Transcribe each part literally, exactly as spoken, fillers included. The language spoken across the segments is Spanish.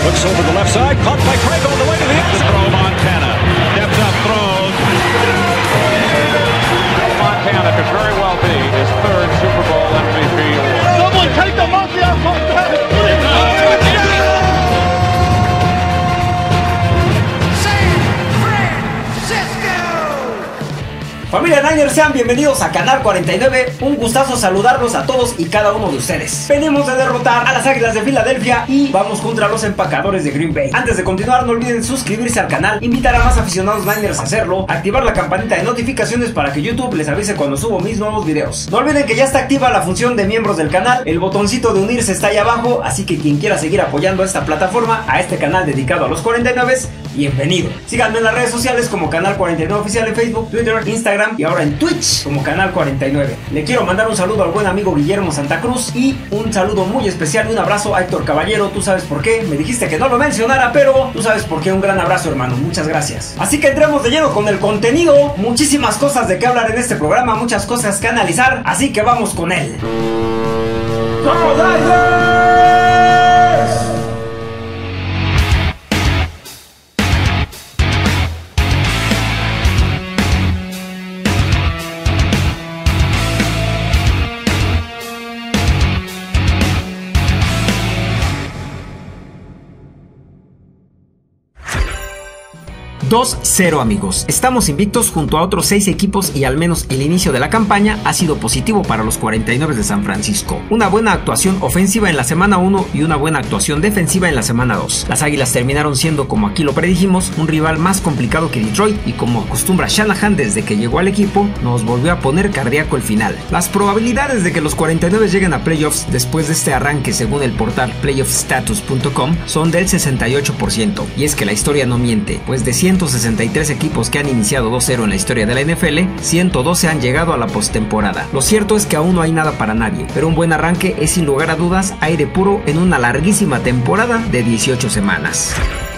Looks over the left side, caught by Craig on the way to the end zone. Throw Montana, steps up, throws. Montana could very well be his third Super Bowl M V P award. Someone take the monkey off Montana, please. Familia Niners, sean bienvenidos a Canal cuarenta y nueve, un gustazo saludarlos a todos y cada uno de ustedes. Venimos de derrotar a las Águilas de Filadelfia y vamos contra los empacadores de Green Bay. Antes de continuar, no olviden suscribirse al canal, invitar a más aficionados Niners a hacerlo, activar la campanita de notificaciones para que YouTube les avise cuando subo mis nuevos videos. No olviden que ya está activa la función de miembros del canal, el botoncito de unirse está ahí abajo, así que quien quiera seguir apoyando a esta plataforma, a este canal dedicado a los cuarenta y nueve, bienvenido. Síganme en las redes sociales como Canal cuarenta y nueve Oficial en Facebook, Twitter, Instagram y ahora en Twitch como Canal cuarenta y nueve. Le quiero mandar un saludo al buen amigo Guillermo Santa Cruz y un saludo muy especial y un abrazo a Héctor Caballero. Tú sabes por qué, me dijiste que no lo mencionara, pero tú sabes por qué. Un gran abrazo, hermano, muchas gracias. Así que entremos de lleno con el contenido. Muchísimas cosas de qué hablar en este programa, muchas cosas que analizar, así que vamos con él. ¡Go Niners! dos cero amigos, estamos invictos junto a otros seis equipos y al menos el inicio de la campaña ha sido positivo para los cuarenta y nueve de San Francisco. Una buena actuación ofensiva en la semana uno y una buena actuación defensiva en la semana dos. Las Águilas terminaron siendo, como aquí lo predijimos, un rival más complicado que Detroit y como acostumbra Shanahan desde que llegó al equipo, nos volvió a poner cardíaco el final. Las probabilidades de que los cuarenta y nueve lleguen a playoffs después de este arranque según el portal playoff status punto com son del sesenta y ocho por ciento y es que la historia no miente, pues de ciento sesenta y tres equipos que han iniciado dos cero en la historia de la N F L, ciento doce han llegado a la postemporada. Lo cierto es que aún no hay nada para nadie, pero un buen arranque es sin lugar a dudas aire puro en una larguísima temporada de dieciocho semanas.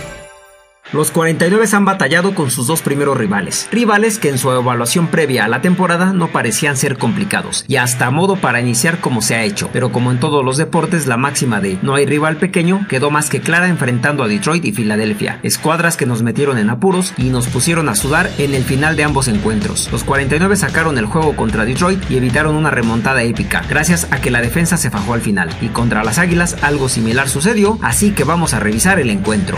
Los cuarenta y nueve han batallado con sus dos primeros rivales, rivales que en su evaluación previa a la temporada no parecían ser complicados, y hasta a modo para iniciar como se ha hecho, pero como en todos los deportes la máxima de no hay rival pequeño quedó más que clara enfrentando a Detroit y Filadelfia, escuadras que nos metieron en apuros y nos pusieron a sudar en el final de ambos encuentros. Los cuarenta y nueve sacaron el juego contra Detroit y evitaron una remontada épica, gracias a que la defensa se fajó al final, y contra las Águilas algo similar sucedió, así que vamos a revisar el encuentro.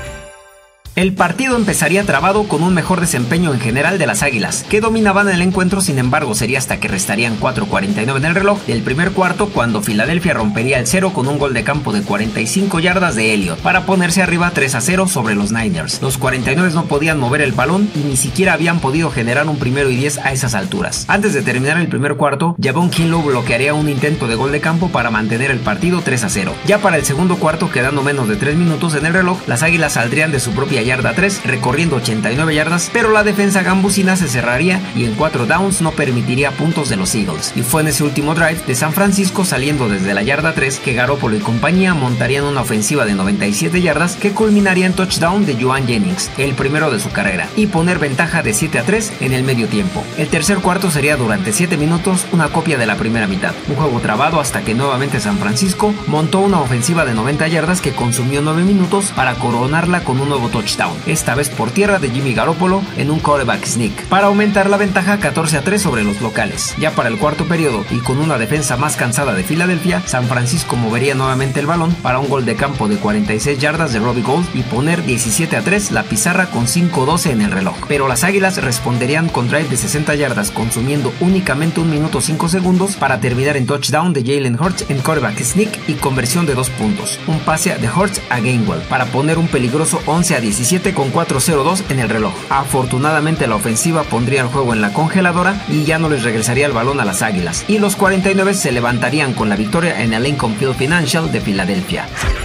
El partido empezaría trabado con un mejor desempeño en general de las Águilas, que dominaban el encuentro. Sin embargo sería hasta que restarían cuatro cuarenta y nueve en el reloj del primer cuarto cuando Filadelfia rompería el cero con un gol de campo de cuarenta y cinco yardas de Elliott para ponerse arriba tres a cero sobre los Niners. Los cuarenta y nueve no podían mover el balón y ni siquiera habían podido generar un primero y diez a esas alturas. Antes de terminar el primer cuarto, Javon Kinlaw bloquearía un intento de gol de campo para mantener el partido tres a cero. Ya para el segundo cuarto, quedando menos de tres minutos en el reloj, las Águilas saldrían de su propia yarda tres, recorriendo ochenta y nueve yardas, pero la defensa gambusina se cerraría y en cuatro downs no permitiría puntos de los Eagles. Y fue en ese último drive de San Francisco, saliendo desde la yarda tres, que Garoppolo y compañía montarían una ofensiva de noventa y siete yardas que culminaría en touchdown de Jauan Jennings, el primero de su carrera, y poner ventaja de siete a tres en el medio tiempo. El tercer cuarto sería durante siete minutos una copia de la primera mitad, un juego trabado hasta que nuevamente San Francisco montó una ofensiva de noventa yardas que consumió nueve minutos para coronarla con un nuevo touchdown, esta vez por tierra de Jimmy Garoppolo en un quarterback sneak, para aumentar la ventaja catorce a tres sobre los locales. Ya para el cuarto periodo y con una defensa más cansada de Filadelfia, San Francisco movería nuevamente el balón para un gol de campo de cuarenta y seis yardas de Robbie Gould y poner diecisiete a tres la pizarra con cinco doce en el reloj. Pero las Águilas responderían con drive de sesenta yardas consumiendo únicamente un minuto cinco segundos para terminar en touchdown de Jalen Hurts en quarterback sneak y conversión de dos puntos, un pase de Hurts a Gainwell para poner un peligroso once a diecisiete con cuatro cero dos en el reloj. Afortunadamente la ofensiva pondría el juego en la congeladora y ya no les regresaría el balón a las Águilas, y los cuarenta y nueve se levantarían con la victoria en el Lincoln Field Financial de Filadelfia.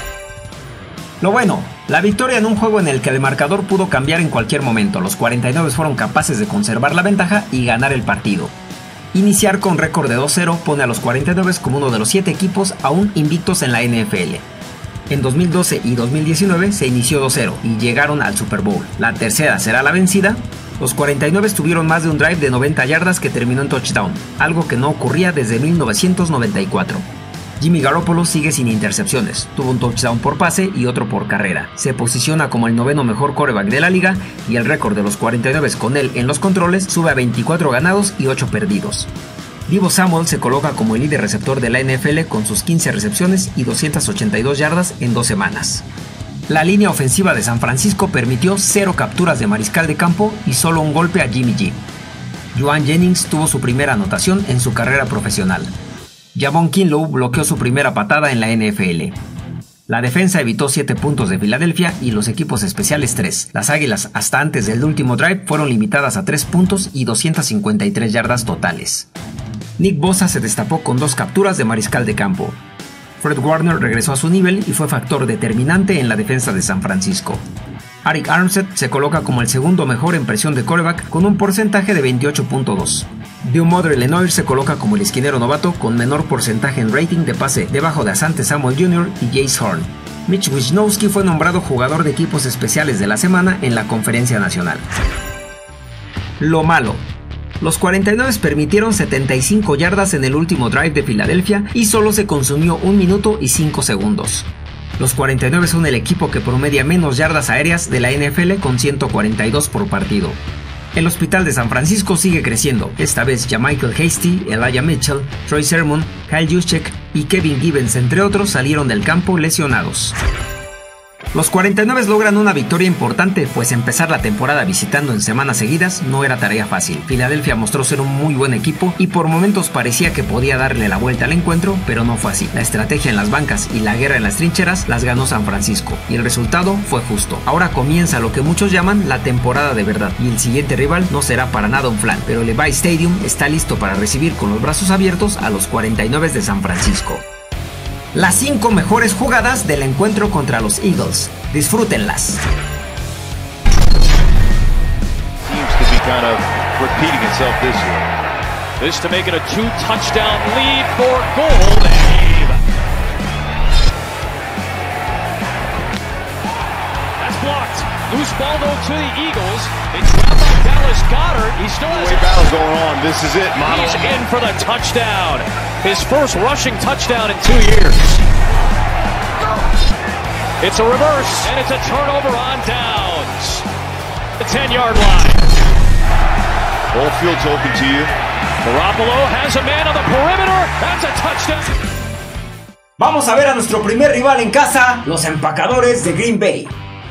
Lo bueno, la victoria en un juego en el que el marcador pudo cambiar en cualquier momento. Los cuarenta y nueve fueron capaces de conservar la ventaja y ganar el partido. Iniciar con récord de dos cero pone a los cuarenta y nueve como uno de los siete equipos aún invictos en la N F L. En dos mil doce y dos mil diecinueve se inició dos cero y llegaron al Super Bowl. La tercera será la vencida. Los cuarenta y nueve tuvieron más de un drive de noventa yardas que terminó en touchdown, algo que no ocurría desde mil novecientos noventa y cuatro. Jimmy Garoppolo sigue sin intercepciones, tuvo un touchdown por pase y otro por carrera. Se posiciona como el noveno mejor quarterback de la liga y el récord de los cuarenta y nueve con él en los controles sube a veinticuatro ganados y ocho perdidos. Deebo Samuel se coloca como el líder receptor de la N F L con sus quince recepciones y doscientas ochenta y dos yardas en dos semanas. La línea ofensiva de San Francisco permitió cero capturas de mariscal de campo y solo un golpe a Jimmy G. Jauan Jennings tuvo su primera anotación en su carrera profesional. Javon Kinlaw bloqueó su primera patada en la N F L. La defensa evitó siete puntos de Filadelfia y los equipos especiales tres. Las Águilas, hasta antes del último drive, fueron limitadas a tres puntos y doscientas cincuenta y tres yardas totales. Nick Bosa se destapó con dos capturas de mariscal de campo. Fred Warner regresó a su nivel y fue factor determinante en la defensa de San Francisco. Arik Armstead se coloca como el segundo mejor en presión de quarterback con un porcentaje de veintiocho punto dos. Diomodre Lenoir se coloca como el esquinero novato con menor porcentaje en rating de pase, debajo de Asante Samuel junior y Jace Horn. Mitch Wisnowski fue nombrado jugador de equipos especiales de la semana en la Conferencia Nacional. Lo malo. Los cuarenta y nueve permitieron setenta y cinco yardas en el último drive de Filadelfia y solo se consumió un minuto y cinco segundos. Los cuarenta y nueve son el equipo que promedia menos yardas aéreas de la N F L con ciento cuarenta y dos por partido. El hospital de San Francisco sigue creciendo, esta vez JaMycal Hasty, Elijah Mitchell, Troy Sermon, Kyle Juszczyk y Kevin Givens entre otros salieron del campo lesionados. Los cuarenta y nueve logran una victoria importante, pues empezar la temporada visitando en semanas seguidas no era tarea fácil. Filadelfia mostró ser un muy buen equipo y por momentos parecía que podía darle la vuelta al encuentro, pero no fue así. La estrategia en las bancas y la guerra en las trincheras las ganó San Francisco y el resultado fue justo. Ahora comienza lo que muchos llaman la temporada de verdad y el siguiente rival no será para nada un flan, pero Levi Stadium está listo para recibir con los brazos abiertos a los cuarenta y nueve de San Francisco. Las cinco mejores jugadas del encuentro contra los Eagles. Disfrútenlas. Seems to be kind of repeating itself this year. This to make it a two-touchdown lead for Gold. That's blocked. Loose ball though to the Eagles. It's dropped by Dallas Goedert. He still has the way battle's going on. This is it. Model. He's in for the touchdown. His first rushing touchdown in two years. It's a reverse, and it's a turnover on downs. The ten-yard line. Whole field's open to you. Garoppolo has a man on the perimeter. That's a touchdown. Vamos a ver a nuestro primer rival en casa, los Empacadores de Green Bay.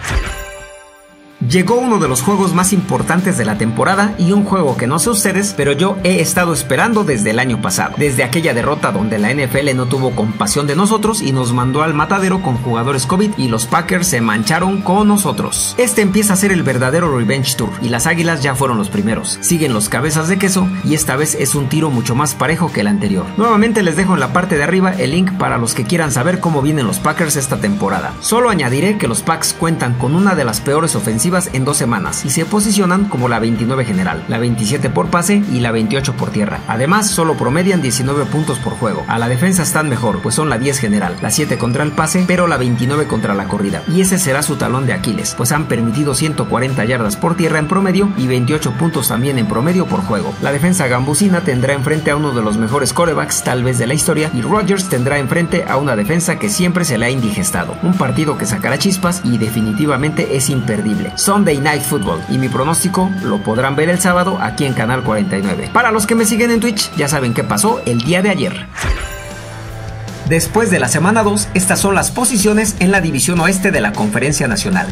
Llegó uno de los juegos más importantes de la temporada y un juego que no sé ustedes, pero yo he estado esperando desde el año pasado. Desde aquella derrota donde la N F L no tuvo compasión de nosotros y nos mandó al matadero con jugadores COVID y los Packers se mancharon con nosotros. Este empieza a ser el verdadero Revenge Tour y las Águilas ya fueron los primeros. Siguen los cabezas de queso y esta vez es un tiro mucho más parejo que el anterior. Nuevamente les dejo en la parte de arriba el link para los que quieran saber cómo vienen los Packers esta temporada. Solo añadiré que los Packs cuentan con una de las peores ofensivas en dos semanas y se posicionan como la veintinueve general, la veintisiete por pase y la veintiocho por tierra. Además, solo promedian diecinueve puntos por juego. A la defensa están mejor, pues son la diez general, la siete contra el pase, pero la veintinueve contra la corrida. Y ese será su talón de Aquiles, pues han permitido ciento cuarenta yardas por tierra en promedio y veintiocho puntos también en promedio por juego. La defensa gambusina tendrá enfrente a uno de los mejores quarterbacks tal vez de la historia y Rodgers tendrá enfrente a una defensa que siempre se le ha indigestado. Un partido que sacará chispas y definitivamente es imperdible. Sunday Night Football y mi pronóstico lo podrán ver el sábado aquí en Canal cuarenta y nueve. Para los que me siguen en Twitch ya saben qué pasó el día de ayer. Después de la semana dos, estas son las posiciones en la división oeste de la Conferencia Nacional.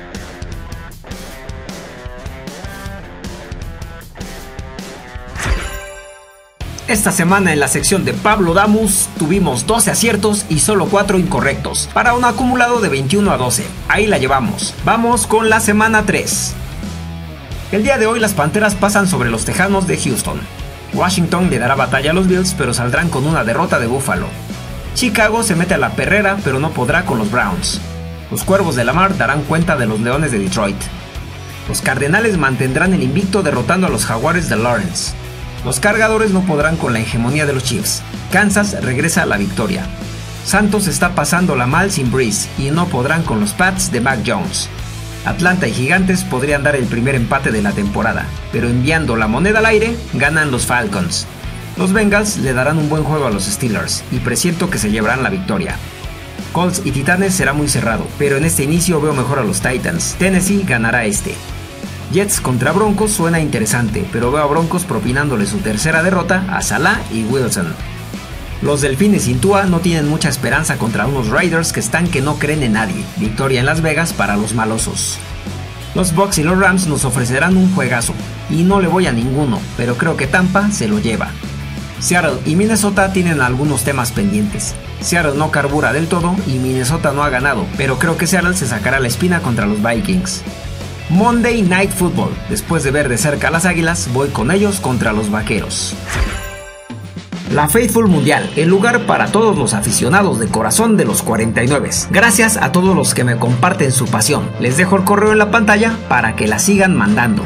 Esta semana en la sección de Pablo Damus tuvimos doce aciertos y solo cuatro incorrectos, para un acumulado de veintiuno a doce. Ahí la llevamos. Vamos con la semana tres. El día de hoy las Panteras pasan sobre los Tejanos de Houston. Washington le dará batalla a los Bills, pero saldrán con una derrota de Buffalo. Chicago se mete a la perrera, pero no podrá con los Browns. Los Cuervos de Lamar darán cuenta de los Leones de Detroit. Los Cardenales mantendrán el invicto derrotando a los Jaguares de Lawrence. Los Cargadores no podrán con la hegemonía de los Chiefs. Kansas regresa a la victoria. Santos está pasándola mal sin Breeze y no podrán con los Pats de Mac Jones. Atlanta y Gigantes podrían dar el primer empate de la temporada, pero enviando la moneda al aire, ganan los Falcons. Los Bengals le darán un buen juego a los Steelers y presiento que se llevarán la victoria. Colts y Titanes será muy cerrado, pero en este inicio veo mejor a los Titans. Tennessee ganará este. Jets contra Broncos suena interesante, pero veo a Broncos propinándole su tercera derrota a Salah y Wilson. Los Delfines sin Tua no tienen mucha esperanza contra unos Raiders que están que no creen en nadie. Victoria en Las Vegas para los malosos. Los Bucks y los Rams nos ofrecerán un juegazo, y no le voy a ninguno, pero creo que Tampa se lo lleva. Seattle y Minnesota tienen algunos temas pendientes. Seattle no carbura del todo y Minnesota no ha ganado, pero creo que Seattle se sacará la espina contra los Vikings. Monday Night Football. Después de ver de cerca a las Águilas, voy con ellos contra los Vaqueros. La Faithful Mundial, el lugar para todos los aficionados de corazón de los cuarenta y nueve. Gracias a todos los que me comparten su pasión. Les dejo el correo en la pantalla para que la sigan mandando.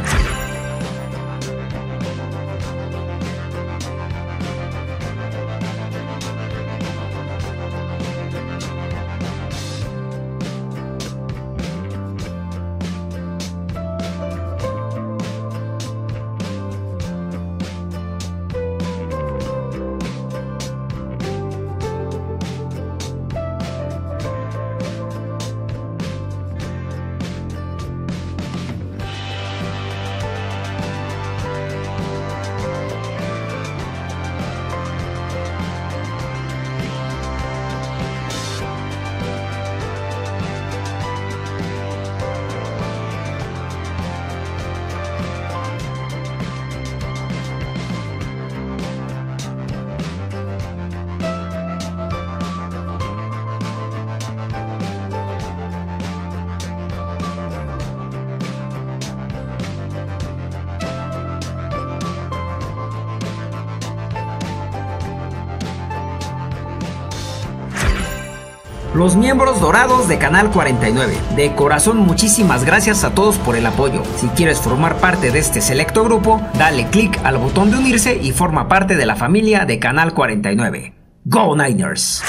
Los miembros dorados de Canal cuarenta y nueve. De corazón, muchísimas gracias a todos por el apoyo. Si quieres formar parte de este selecto grupo, dale click al botón de unirse y forma parte de la familia de Canal cuarenta y nueve. ¡Go Niners!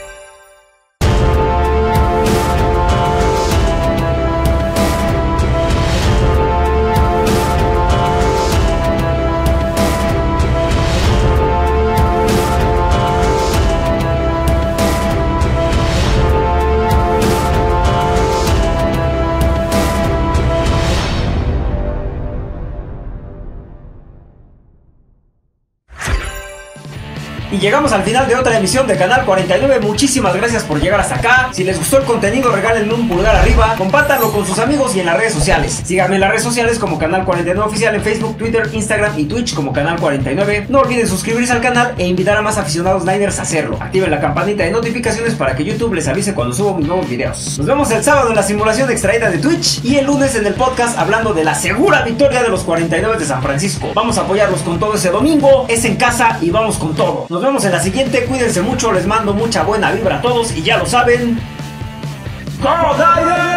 Y llegamos al final de otra emisión de Canal cuarenta y nueve. Muchísimas gracias por llegar hasta acá. Si les gustó el contenido, regálenme un pulgar arriba, compártanlo con sus amigos y en las redes sociales. Síganme en las redes sociales como Canal cuarenta y nueve Oficial en Facebook, Twitter, Instagram y Twitch como Canal cuarenta y nueve. No olviden suscribirse al canal e invitar a más aficionados Niners a hacerlo. Activen la campanita de notificaciones para que YouTube les avise cuando subo mis nuevos videos. Nos vemos el sábado en la simulación extraída de Twitch y el lunes en el podcast hablando de la segura victoria de los cuarenta y nueve de San Francisco. Vamos a apoyarlos con todo ese domingo. Es en casa y vamos con todo. Nos vemos en la siguiente, cuídense mucho, les mando mucha buena vibra a todos y ya lo saben. ¡Go Niners!